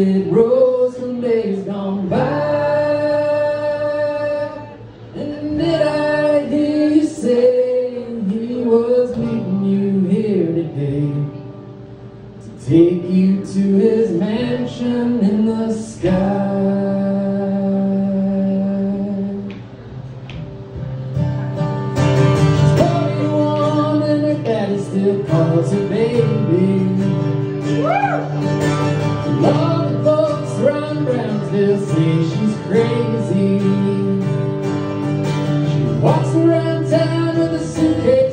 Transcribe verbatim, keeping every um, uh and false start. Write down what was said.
It rose from days gone by. And did I hear you say he was meeting you here today to take you to his mansion in the sky? She's forty-one and her daddy still calls her baby. Love the folks around Brownsville say she's crazy. She walks around town with a suitcase